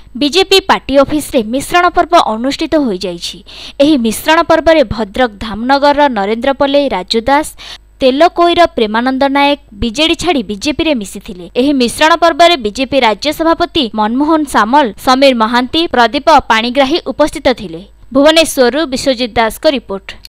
BJP party office रे मिश्रण पर्व अनुष्ठित हो जाइछि। एही मिश्रण पर्व रे भद्रक धामनगर नरेंद्र पल्ले राजू दास तेलकोईर प्रेमानंद नायक बीजेडी छाड़ी बीजेपी रे मिसिथिले। एही मिश्रण पर्व रे बीजेपी राज्य सभापति मनमोहन सामल, समीर महांती, प्रदीप पाणिग्राही उपस्थित थिले। भुवनेश्वर विश्वजित दास को रिपोर्ट।